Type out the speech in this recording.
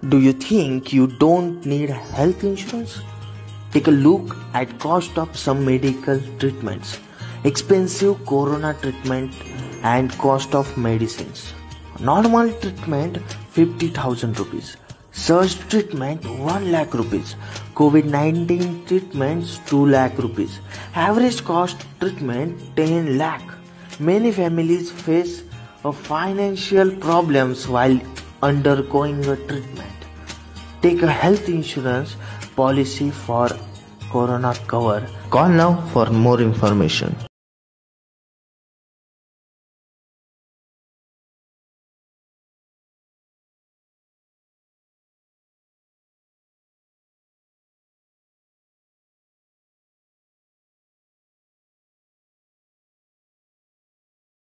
Do you think you don't need health insurance? Take a look at cost of some medical treatments, expensive corona treatment and cost of medicines. Normal treatment 50,000 rupees, surge treatment 1 lakh rupees, COVID-19 treatments 2 lakh rupees, average cost treatment 10 lakh. Many families face financial problems while undergoing a treatment. Take a health insurance policy for corona cover. Call now for more information.